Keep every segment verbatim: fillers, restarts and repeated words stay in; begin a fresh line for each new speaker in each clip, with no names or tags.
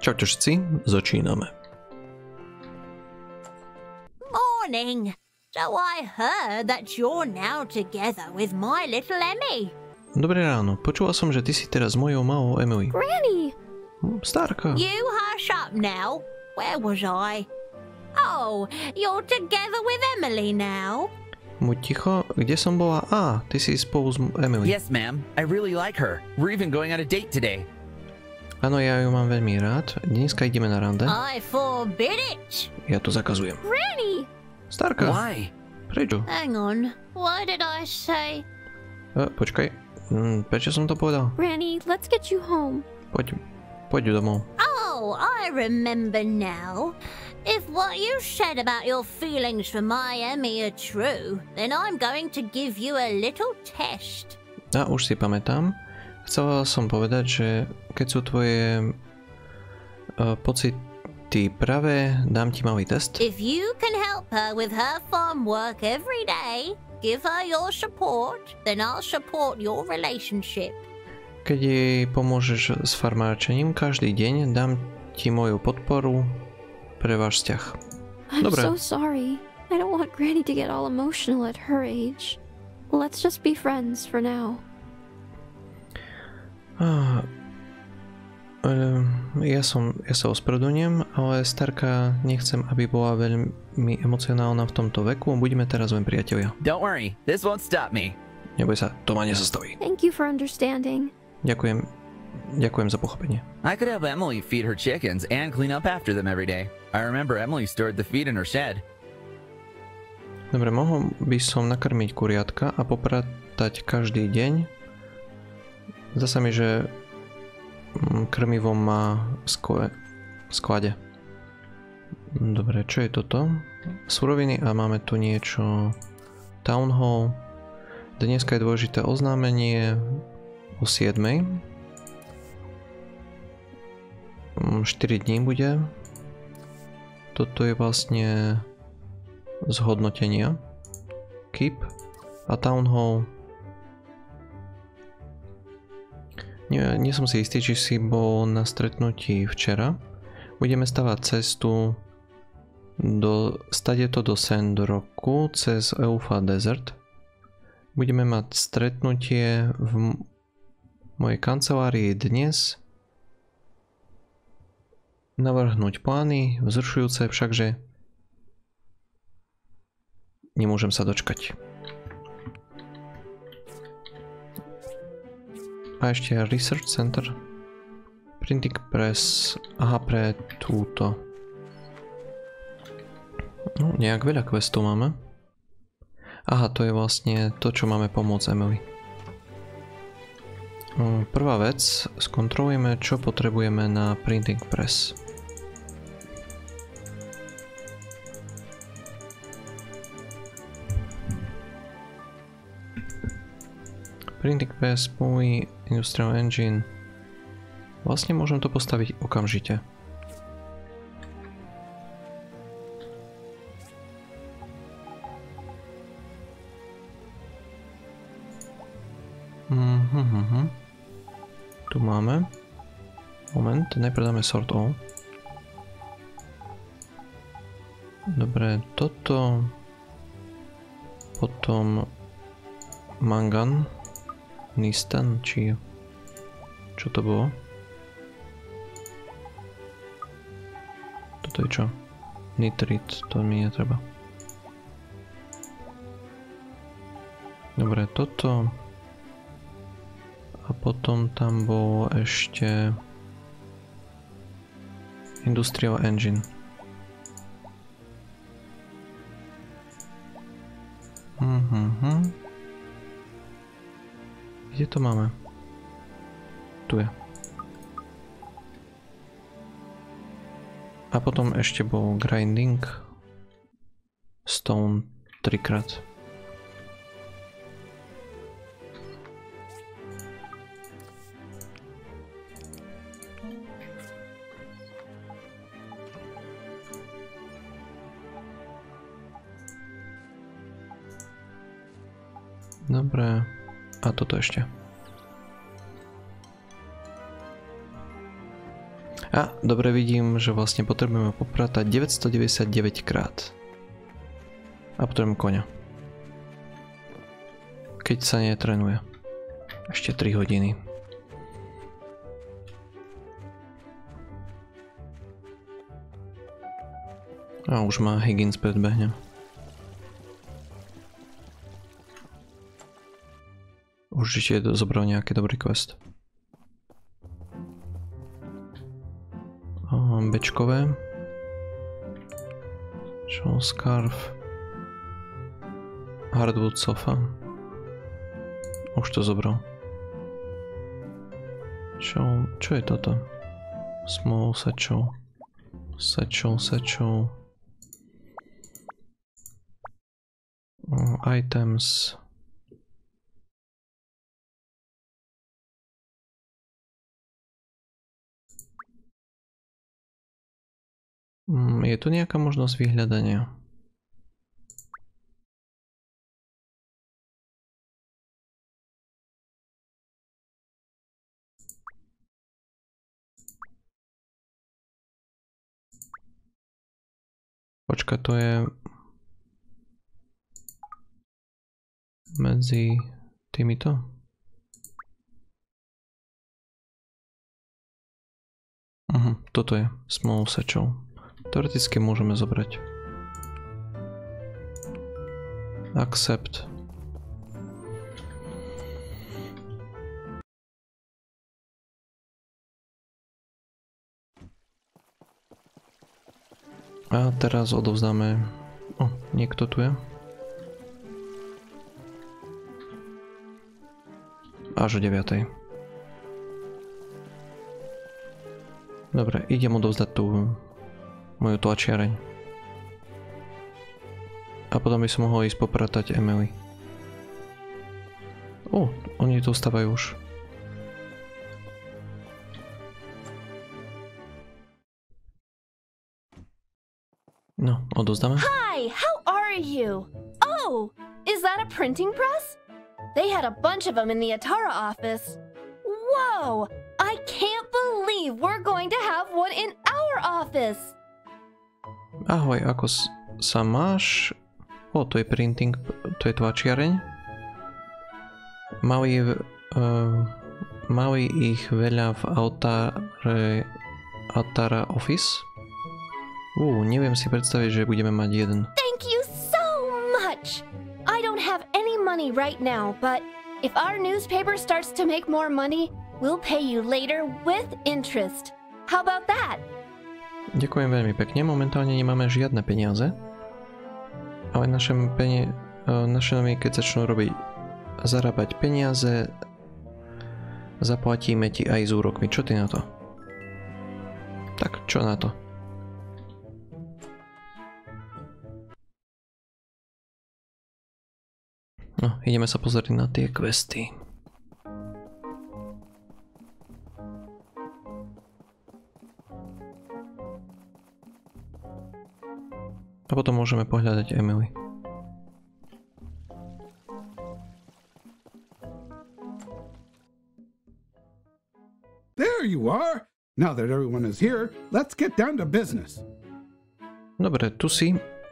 Čaute všetci, začíname.
Morning. So I heard that you're now together with my little Emmy.
Dobré ráno, počula som, že ty si teraz s mojou malou Emily.
Granny!
Starka.
You hush up now. Where was I? Oh, you're together with Emily now?
Buď ticho, kde som bola? Á, ty si spolu s Emily.
Yes, ma'am. I really like her. We're even going on a date today.
Áno, ja ju mám veľmi rád. Dneska ideme na rande.
I forbid it.
Ja to zakazujem.
Granny!
Starka.
Why?
Prečo?
Hang on. What did I say?
E, počkaj. Hm, prečo som to povedal?
Granny, let's get you home.
Poď, poď domov.
Oh, I remember now. If what you said about your feelings for my Emmy are true, then I'm going to give you a little test.
A už si pamätám. Chcela som povedať, že keď sú tvoje uh, pocity pravé, dám ti malý test.
If you can help her with her farm work every day, give her your support, then I'll support your relationship.
Keď jej pomôžeš s farmárčením každý deň, dám ti moju podporu pre váš vzťah.
I'm
Dobre.
so sorry. I don't want Granny to get all emotional at her age. Let's just be friends for now.
Ah, um, ja som, ja sa ospravedlňujem, ale starka nechcem, aby bola veľmi emocionálna v tomto veku. Budeme teraz len priatelia.
Don't worry, this won't stop me.
Neboj sa, to ma nezastaví.
Thank you for understanding.
Ďakujem, ďakujem za pochopenie.
I could help Emily feed her chickens and clean up after them every day. I remember Emily stored the feed in her shed.
Dobre, mohol by som nakrmiť kuriatka a popratať každý deň. Zdá sa mi, že krmivo má v sklade. Dobre, čo je toto? Suroviny a máme tu niečo. Town Hall. Dneska je dôležité oznámenie o siedmej. štyri dní bude. Toto je vlastne zhodnotenia. Keep a Town Hall. Nie, nie som si istý, či si bol na stretnutí včera. Budeme stavať cestu do, stade to do Sandrocku cez Eufa Desert. Budeme mať stretnutie v mojej kancelárii dnes. Navrhnúť plány, vzrušujúce všakže nemôžem sa dočkať. A ešte Research Center. Printing Press. Aha, pre túto. No, nejak veľa questov máme. Aha, to je vlastne to, čo máme pomôcť Emily. Prvá vec, skontrolujeme, čo potrebujeme na Printing Press. Printing Press, Movie, Industrial Engine. Vlastne môžem to postaviť okamžite. Mhm. Tu máme. Moment, najprv dáme Sort All. Dobre, toto. Potom Mangan. Nistan, či čo to bolo? Toto je čo? Nitrit, to mi netreba. Dobre, toto. A potom tam bol ešte Industrial Engine. Mhm. Kde to máme? Tu je. A potom ešte bol Grinding Stone trikrát. Dobre. A toto ešte. A, dobre, vidím, že vlastne potrebujeme popratať deväťstodeväťdesiatdeväť krát. A potrebujem koňa. Keď sa netrenuje. Ešte tri hodiny. A už má Higgins predbehne. Určite zobral nejaký dobrý quest. Bečkové. Shawl Scarf. Hardwood Sofa. Už to zobral. Čo, čo je toto? Small Satchel. Satchel, Satchel. Uh, items. Je tu nejaká možnosť vyhľadania? Počka, to je medzi týmito? Uh-huh, toto je Small Satchel. Teoreticky môžeme zobrať. Accept. A teraz odovzdáme... O, niekto tu je. Až o deviatej. Dobre, idem odovzdať tú moju tlačiareň. A potom by som mohol ísť popratať Emily. O, oni tu stávajú už. No, odovzdáme.
Hi, how are you? Oh, is that a printing press? They had a bunch of them in the Atara office. Whoa, I can't believe we're going to have one in our office.
Ahoj, ako sa máš? O, to je printing, to je tlačiareň. Mali, uh, mali ich veľa v Altare, Altara Office. Uh, neviem si predstaviť, že budeme mať jeden.
Thank you so much! I don't have any money right now, but if our newspaper starts to make more money, we'll pay you later with interest. How about that?
Ďakujem veľmi pekne, momentálne nemáme žiadne peniaze, ale naše, penie, naše nomy, keď začnú robiť zarábať peniaze, zaplatíme ti aj s úrokmi. Čo ty na to? Tak, čo na to? No, ideme sa pozrieť na tie questy. A potom môžeme pohľadať Emily.
There you are. Now that everyone is here, let's get down to business.
Dobre, tu si.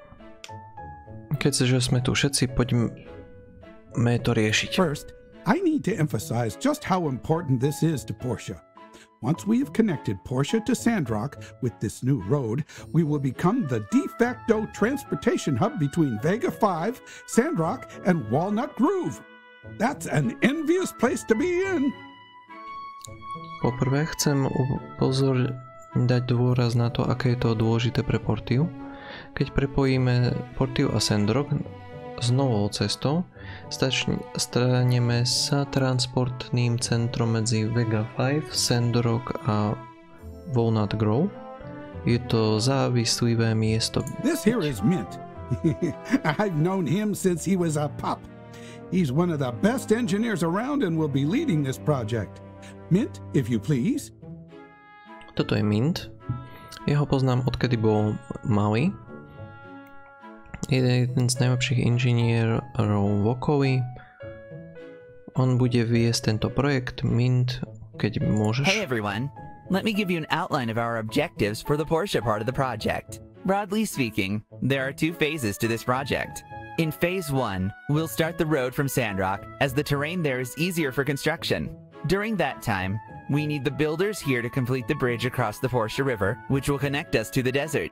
Keďže sme tu všetci, poďme to riešiť.
First, I need to emphasize just how important this is to Portia. Once we have connected Portia to Sandrock with this new road, we will become the de facto transportation hub between Vega five, Sandrock, and Walnut Grove. That's an envious place to be in.
Poprvé chcem pozor dať dôraz na to, aké je to dôležité pre Portiu. Keď prepojíme Portiu a Sandrock s novou cestou, staneme sa transportným centrom medzi Vega päť, Sandrock a Walnut Grove. Je to závislivé miesto.
This here is Mint. I've known him since he was a pup. He's one of the best engineers around and will be leading this project. Mint, if you please.
Toto je Mint. Jeho poznám, odkedy bol malý. Je jeden z najlepších inžinierov v okolí. On bude viesť tento projekt. Mint, keď môžeš.
Hey everyone. Let me give you an outline of our objectives for the Portia part of the project. Broadly speaking, there are two phases to this project. In phase one, we'll start the road from Sandrock, as the terrain there is easier for construction. During that time, we need the builders here to complete the bridge across the Portia River, which will connect us to the desert.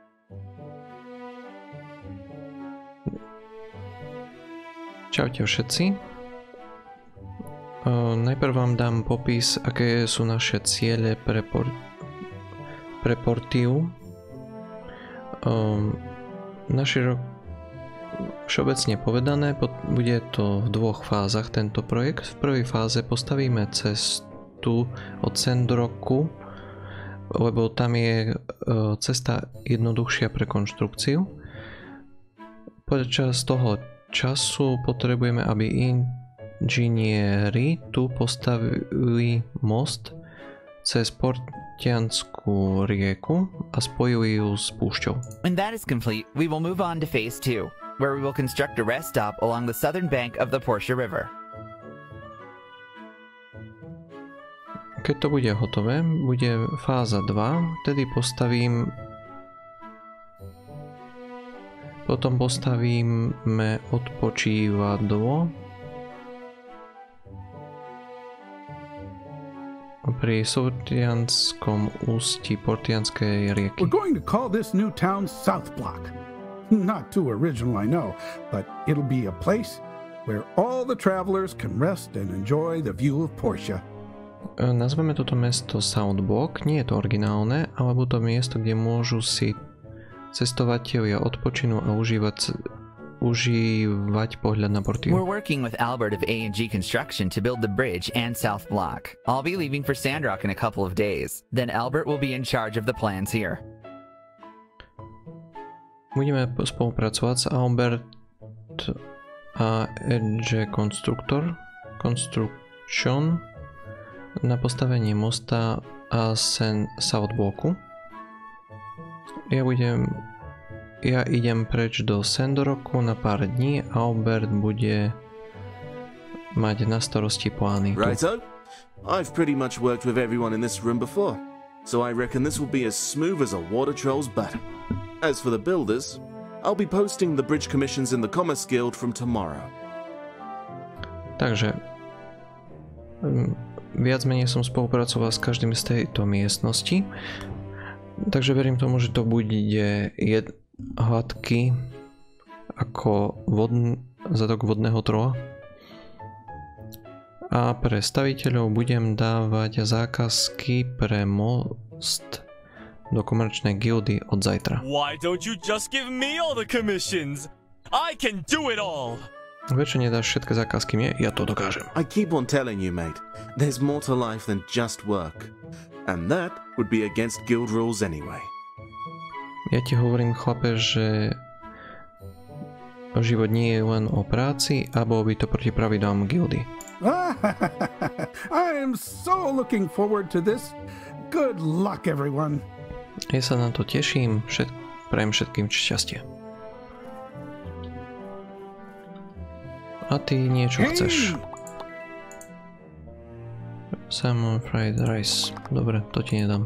Čaute všetci. Uh, najprv vám dám popis, aké sú naše ciele pre, por pre Portiu. Um, naširok všeobecne povedané, bude to v dvoch fázach tento projekt. V prvej fáze postavíme cestu od Sandrocku, lebo tam je uh, cesta jednoduchšia pre konštrukciu. Počas toho času potrebujeme, aby inžinieri tu postavili most cez Portianskú rieku a spojili ju s púšťou.
When that is complete, we will move on to phase two, where we will construct a rest stop along the southern bank of the Portia River.
Keď to bude hotové, bude fáza dva, vtedy postavím Potom postavíme odpočívadlo pri Portianskom ústí Portianskej rieky.
We're going to call this new town South Block. Not too original, I know, but it'll be a place where all the travelers can rest and enjoy the view of Portia.
Nazveme toto mesto South Block, nie je to originálne, ale bude to miesto, kde môžu si cestovatelia odpočinú a užívať, užívať pohľad na Portiu.
We're working with Albert of A and G Construction to build the bridge and South Block. I'll be leaving for Sandrock in a couple of days. Then Albert will be in charge of the plans here.
Budeme spolupracovať s Albert a A G Constructor Construction na postavenie mosta a sen South Blocku. Ja budem... Ja idem preč do Sandrocku na pár dní a Albert bude mať na starosti plány.
Righto. I've pretty much worked with everyone in this room before, so I reckon this will be as smooth as a water troll's butt. As for the builders, I'll be posting the bridge commissions in the Commerce Guild from tomorrow. Takže viac menej som spolupracoval s každým z tejto miestnosti. Takže verím tomu, že to bude jed, hladký ako vodn, zadok vodného trola. A pre staviteľov budem dávať zákazky pre most do komerčnej gildy od zajtra.
Why don't you just give me all the commissions? I can do it all.
Prečo nedáš všetky zákazky mne? Ja to dokážem.
I keep on telling you, mate. There's more to life than just work. And that would be against guild rules anyway.
Ja ti hovorím, chlape, že život nie je len o práci a bolo by to proti pravidlám gildy.
I am so looking forward to this. Good luck, everyone.
Ja sa na to teším. Všet... Prajem všetkým šťastie. A ty niečo chceš. Salmon fried rice. Dobre, to ti nedám.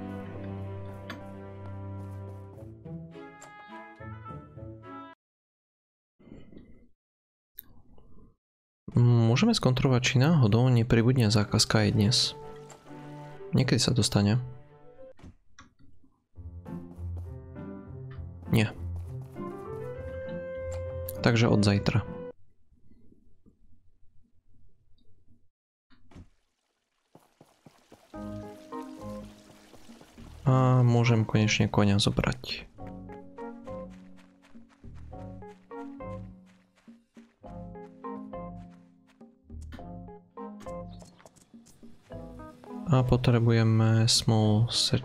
Môžeme skontrolovať, či náhodou nepribudne zákazka aj dnes. Niekedy sa dostane. Nie. Takže od zajtra. A môžem konečne koňa zobrať. A potrebujeme small set.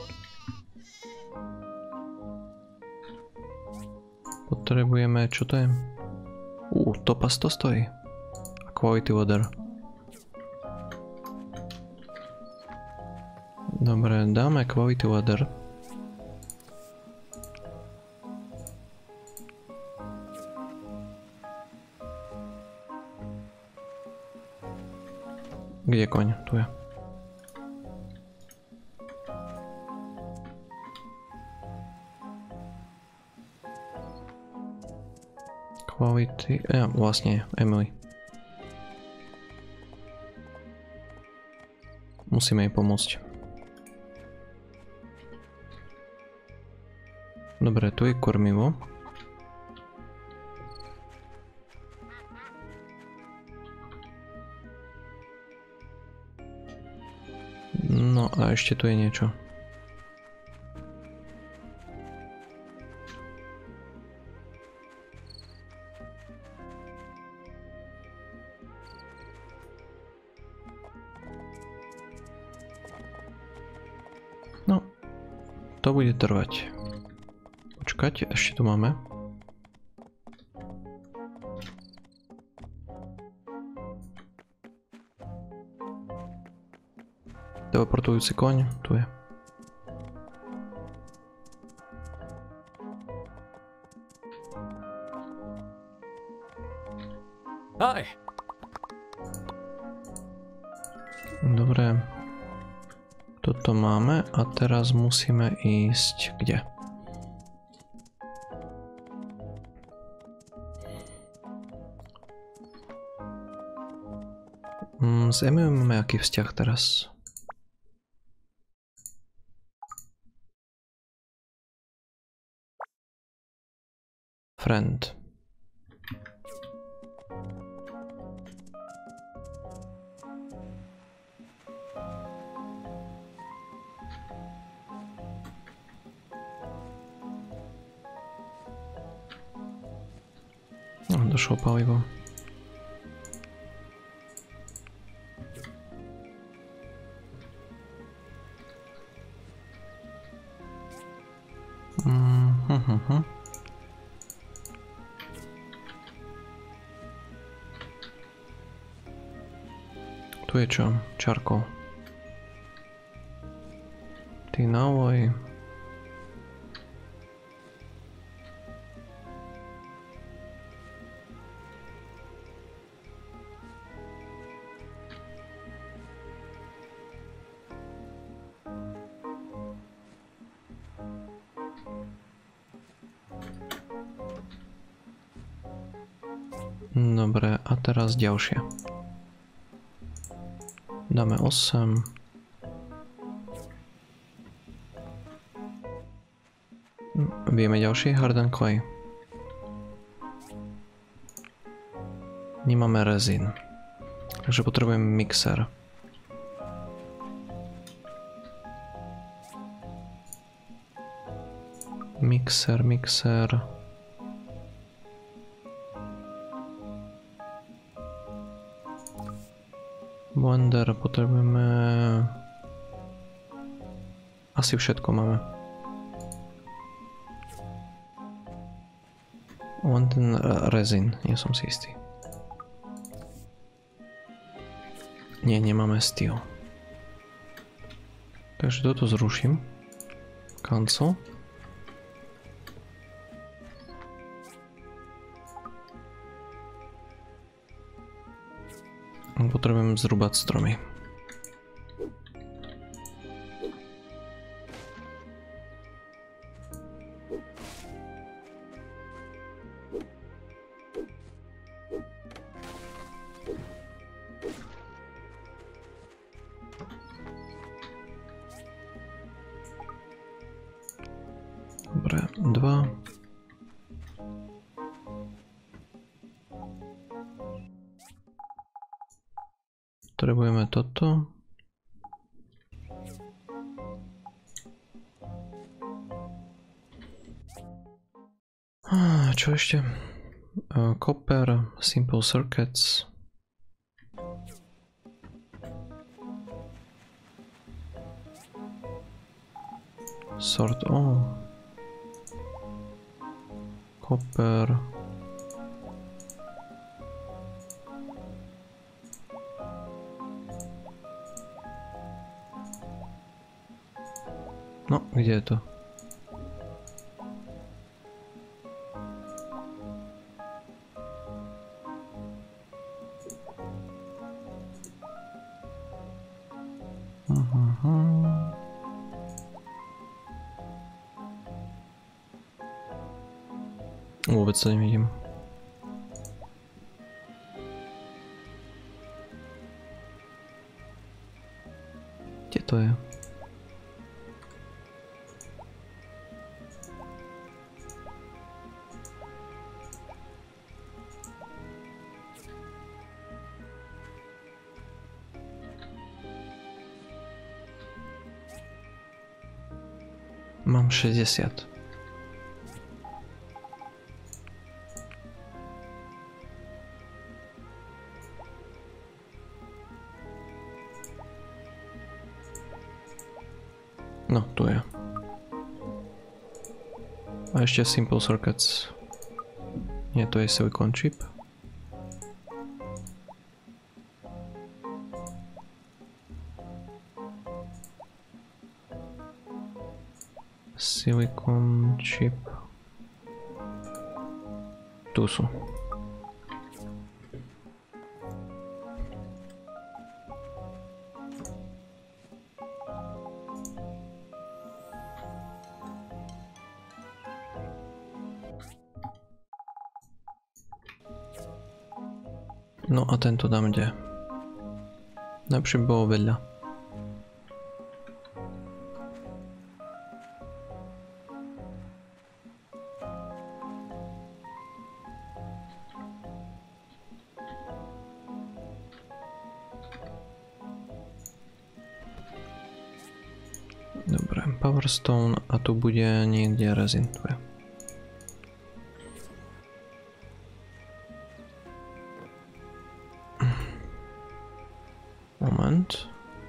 Potrebujeme, čo to je? Ú, topas to stojí. Quality water. Dobre, dáme quality water. Kde je koň? Tu je. Aktivity, ja, vlastne Emily. Musíme jej pomôcť. Dobre, tu je kormivo. No a ešte tu je niečo. No, to bude trvať. Počkať, ešte tu máme. Teleportujúci koň, tu je.
Hi.
Dobre. Toto máme a teraz musíme ísť kde? Mm, s Emily máme aký vzťah teraz? Friend. No, došlo palivo. Mm, hm, hm, hm. Tu je čo? Čarkol. Ty návoj. Dobre, a teraz ďalšie. Dáme osem. Vieme ďalší Harden Clay. Nemáme rezín. Takže potrebujem mixer. Mixer, mixer. Blender potrebujeme... Asi všetko máme. Len ten rezín, nie som si istý. Nie, nemáme steel. Takže toto zruším. Cancel. Potrebujem zrúbať stromy. Dobre, dva. Potrebujeme toto. Čo ešte? Uh, copper, simple circuits. Sort all. Copper. No, kde je to? Aha. Vôbec sa nevidím. to je? Mám šesťdesiat. No, tu je. A ešte Simple Circuits. Nie, to je Silicon Chip. Silicon Chip. Tu sú. No a tento dám kde? Najlepšie by bolo vedľa. Dobre, Power Stone a tu bude niekde rezin. Tu je. Moment.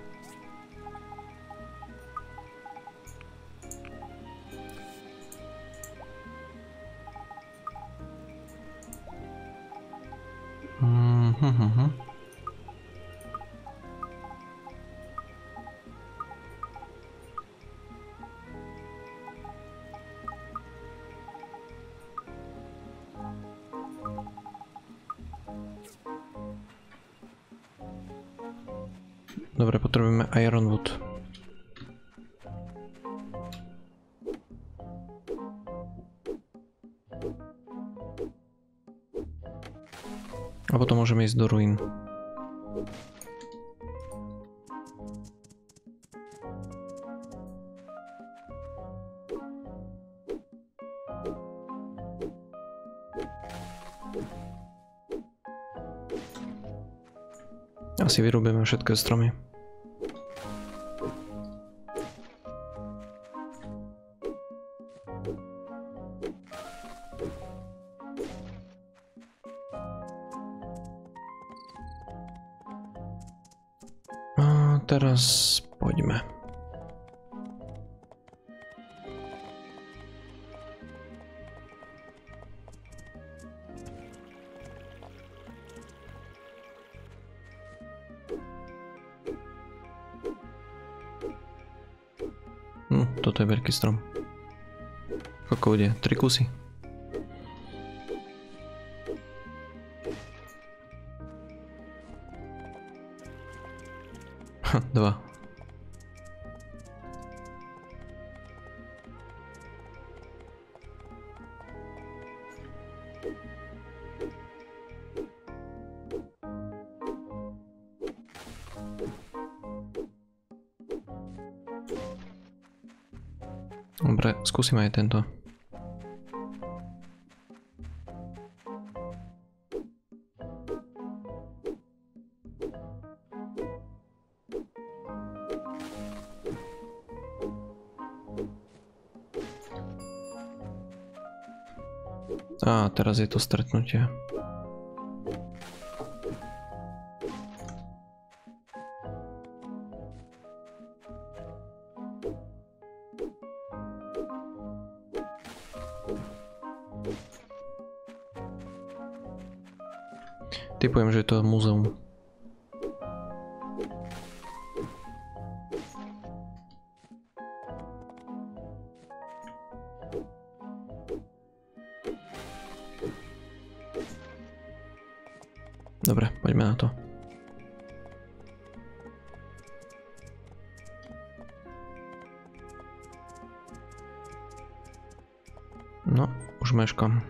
Mm-hmm. Dobre, potrebujeme Ironwood. A potom môžeme ísť do ruín. Asi vyrúbeme všetky stromy. A teraz poďme. Hm, toto je veľký strom. Koľko bude? Tri kusy. Ha, dva. Dobre, skúsime aj tento. Á, teraz je to stretnutie. Typujem, že je to múzeum. Dobre, poďme na to. No, už meškam.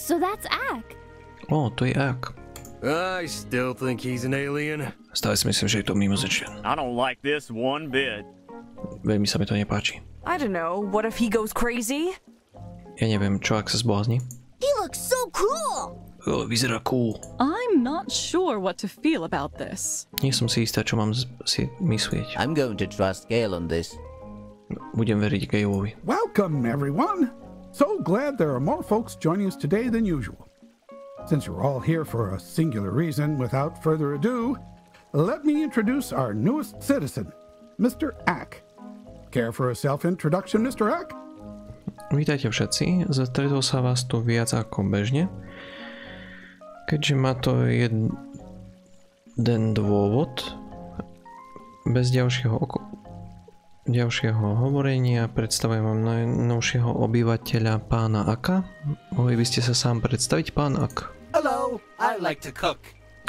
So that's Ak.
Ó, to je Ak.
I still think he's an alien.
Stále si myslím, že je to mimozemšťan.
I don't like this one bit.
Veľmi sa mi to nepáči.
I don't know, what if he goes crazy?
Ja neviem, čo ak sa zblázni.
He looks so cool.
O, vyzerá cool.
I'm not sure what to feel about this.
Nie som si istá, čo mám z- si myslieť.
I'm going to trust Gale on this.
Budem veriť Galeovi.
Welcome, everyone. So glad there are more folks joining us today than usual. Since you're all here for a singular reason, without further ado, let me introduce our newest citizen, Mister Ak. Care for a self-introduction, Mister Ak?
Vítajte všetci, zastretol sa vás tu viac ako bežne. Keďže má to jeden dôvod, bez ďalšieho, oko- ďalšieho hovorenia predstavujem vám najnovšieho obyvateľa pána Aka. Mohli by ste sa sám predstaviť, pán Ak?
Hello, I like to cook.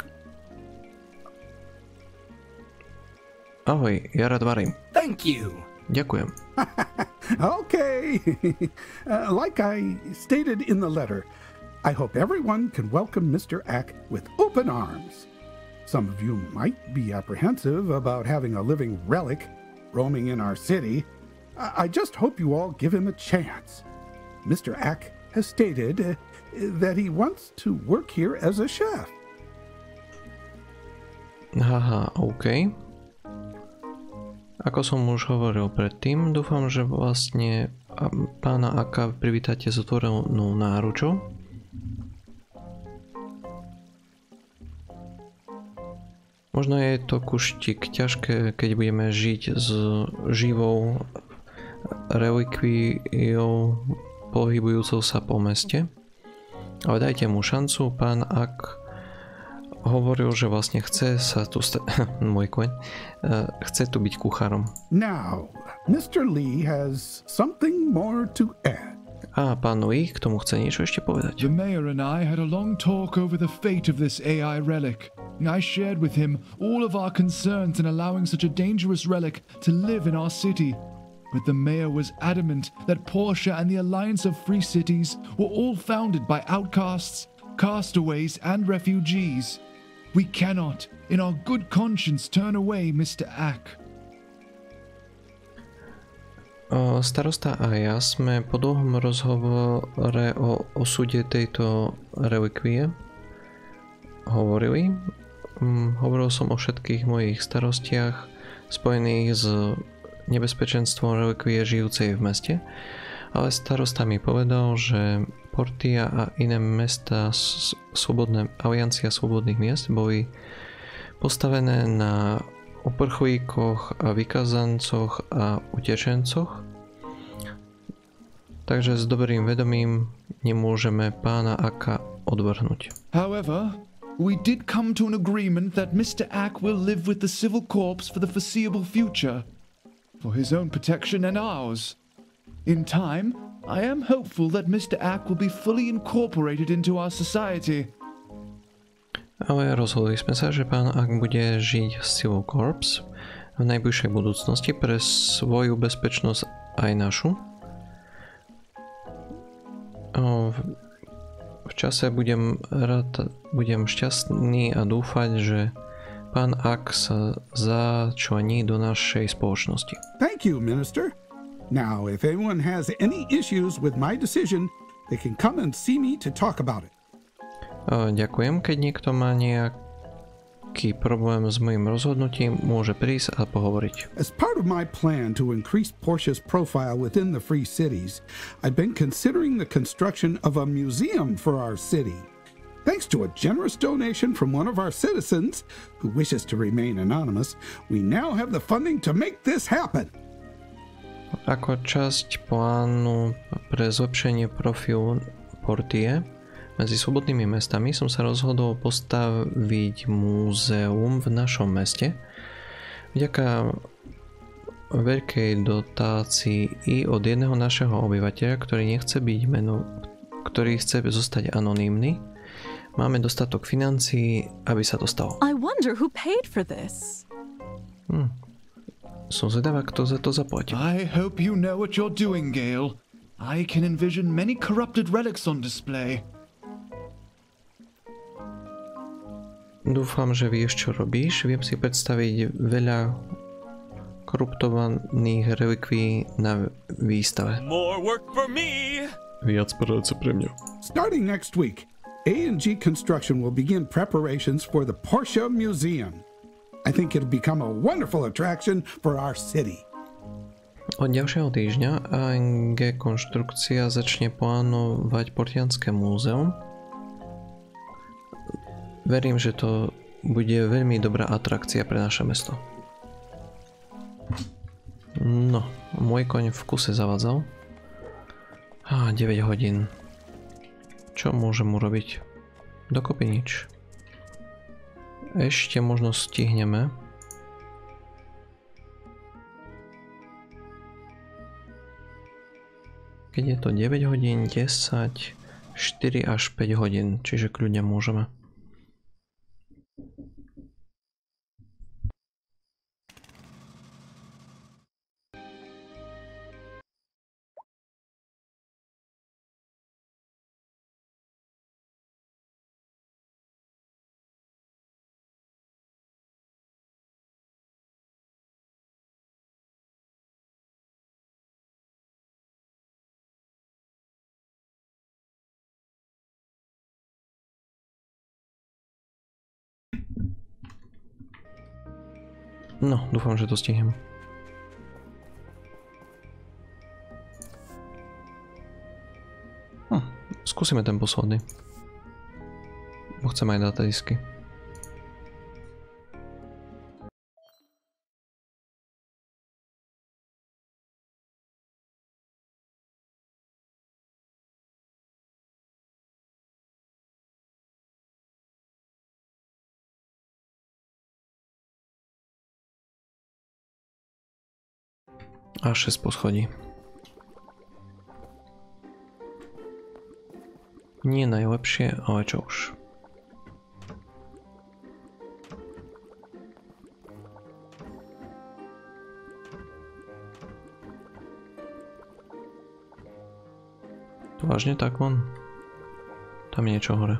Ahoj, ja rád varím.
Thank you.
Ďakujem.
Okay. uh, like I stated in the letter, I hope everyone can welcome Mister Ak with open arms. Some of you might be apprehensive about having a living relic roaming in our city. I, I just hope you all give him a chance. Mister Ak has stated uh, that he wants to work here as a chef.
Haha, OK. Ako som už hovoril predtým, dúfam, že vlastne pána Aka privítate s otvorenou náručou. Možno je to kuštík ťažké, keď budeme žiť s živou relikviou pohybujúcou sa po meste. Ale dajte mu šancu, pán Ak hovoril, že vlastne chce sa tu sta- môj koň, uh, chce tu byť kuchárom.
Now, Mister Lee has something more to add.
A pán Lee k tomu chce niečo ešte povedať.
The mayor and I had a long talk over the fate of this A I relic. I shared with him all of our concerns in allowing such a dangerous relic to live in our city. But the mayor was adamant that Portia and the Alliance of Free Cities were all founded by outcasts, castaways, and refugees. We cannot, in our good conscience, turn away Mister Ak.
Starosta a ja sme po dlhom rozhovore o osude tejto relikvie hovorili. Hovoril som o všetkých mojich starostiach spojených s nebezpečenstvom relikvie žijúcej v meste, ale starosta mi povedal, že Portia a iné mesta slobodné, Aliancia slobodných miest boli postavené na uprchlíkoch a vykazancoch a utečencoch. Takže s dobrým vedomím nemôžeme pána Aka odvrhnúť.
However, we did come to an agreement that Mister Ak will live with the Civil Corps for the foreseeable future, for his own protection and ours. In time, I am hopeful that Mister Ak will be fully incorporated into our society.
Ale rozhodli sme sa, že pán Ak bude žiť v Civil Corps v najbližšej budúcnosti pre svoju bezpečnosť aj našu. V čase budem rád, budem šťastný a dúfať, že pán Ak sa začlení do našej spoločnosti.
Thank you, Minister. Now, if anyone has any issues with my decision, they can come and see me to talk about it.
Ďakujem. Keď niekto má nejaký problém s mojím rozhodnutím, môže prísť a pohovoriť.
As part of my plan to increase Portia's profile within the Free Cities, I've been considering the construction of a museum for our city. Thanks to a generous donation from one of our citizens, who wishes to remain anonymous, we now have the funding to make this happen.
Ako časť plánu pre zlepšenie profilu Portie medzi slobodnými mestami som sa rozhodol postaviť múzeum v našom meste. Vďaka veľkej dotácii i od jedného našeho obyvateľa, ktorý nechce byť meno, ktorý chce zostať anonymný, máme dostatok financií, aby sa to stalo.
I wonder who paid for this.
Hm. Som zvedavá, kto za to zaplatí.
I hope you know what you're doing, Gale. I can envision many corrupted relics on display.
Dúfam, že vieš, čo robíš. Viem si predstaviť veľa korruptovaných relikví na výstave.
More work for me.
Viac práce pre mňa.
Starting next week, A and G Construction will begin preparations for the Portia Museum. I think it'll become a wonderful attraction for our city.
Od ďalšieho týždňa A N G Konštrukcia začne plánovať Portianské múzeum. Verím, že to bude veľmi dobrá atrakcia pre naše mesto. No, môj koň v kuse zavadzal. Á, deväť hodín. Čo môžem urobiť? Dokopy nič. Ešte možno stihneme. Keď je to deväť hodín, desať, štyri až päť hodín, čiže kľudne môžeme. No, dúfam, že to stihnem. Hm, skúsime ten posledný. Bo chcem aj datadisky. A šesť poschodí. Nie najlepšie, ale čo už. To vážne tak von? Tam je niečo hore.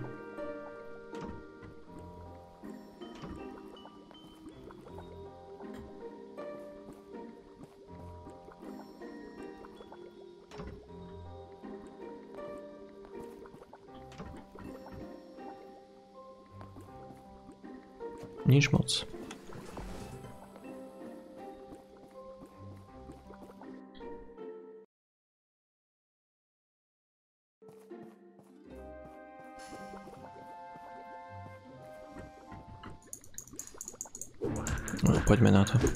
Nič moc. No, poďme na to.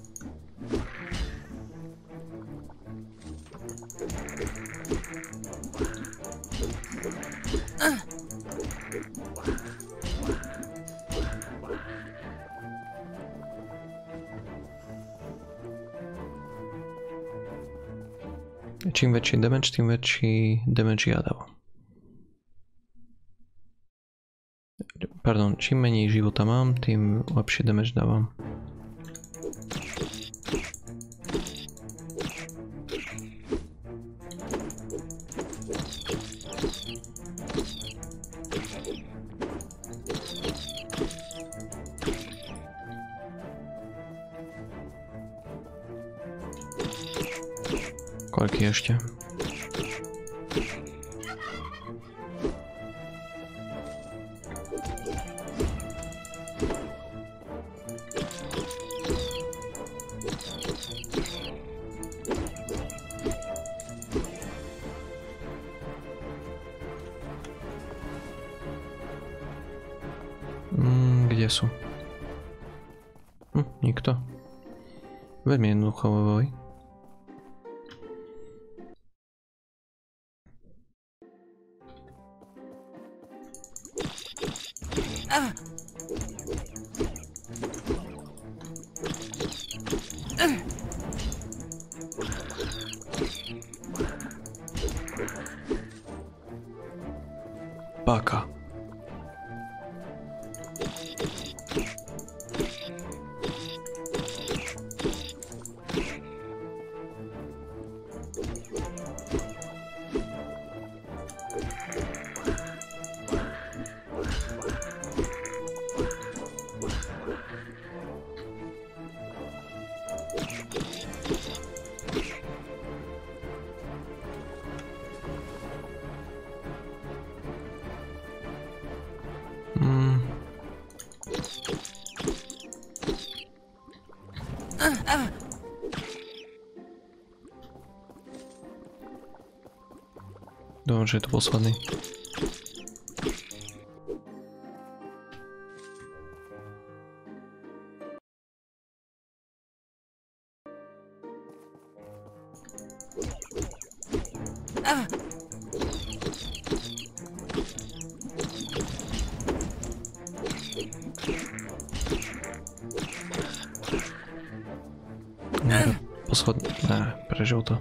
Čím väčší damage, tým väčší damage ja dávam. Pardon, čím menej života mám, tým lepší damage dávam. Koľký ešte? Mm, kde sú? Hm, nikto. Veľmi jednoducho vojvoj. Baka. dúfam, že je to posledný. Posledný, ne, prežil to.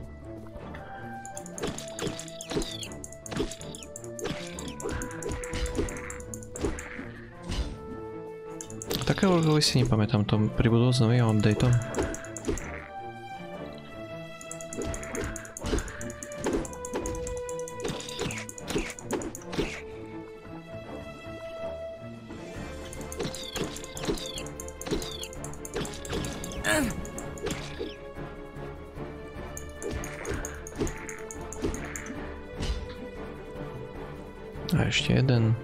Takého si nepamätám, to pribudlo s novým updateom. A ešte jeden.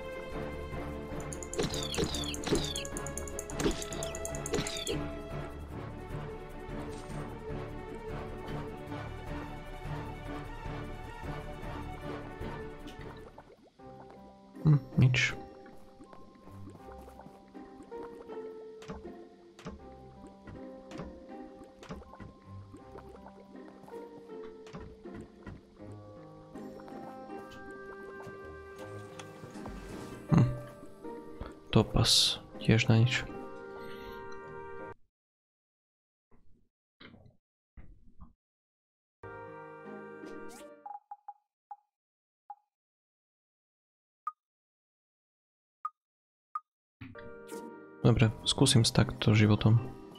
Hm, nič. Topas, tiež na nič. Dobre, skúsim s takto životom.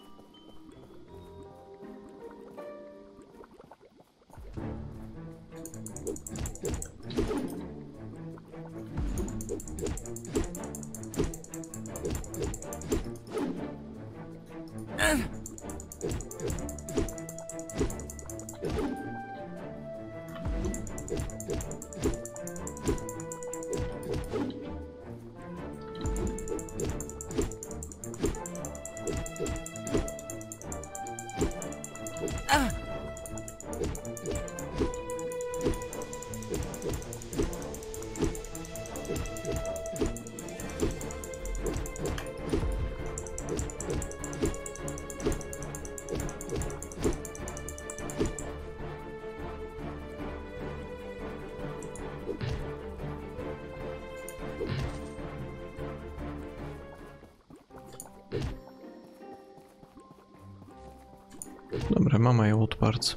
Dobre, mám aj old parts.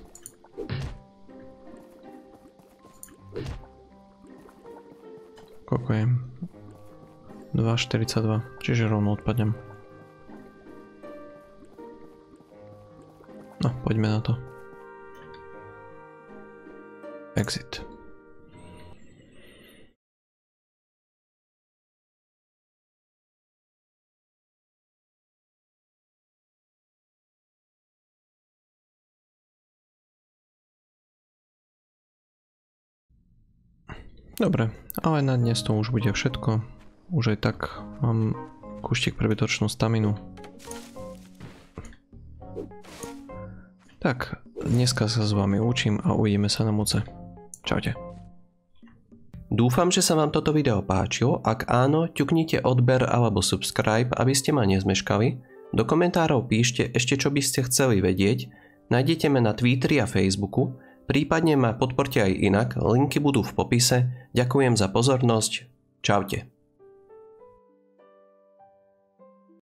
Koľko je? dva štyridsaťdva, čiže rovno odpadnem. No, poďme na to. Exit. Dobre, ale na dnes to už bude všetko. Už aj tak mám kúštik prebytočnú staminu. Tak, dneska sa s vami učím a uvidíme sa na moce. Čaute.
Dúfam, že sa vám toto video páčilo. Ak áno, ťuknite odber alebo subscribe, aby ste ma nezmeškali. Do komentárov píšte ešte, čo by ste chceli vedieť. Nájdete ma na Twitteri a Facebooku. Prípadne ma podporte aj inak, linky budú v popise. Ďakujem za pozornosť. Čaute.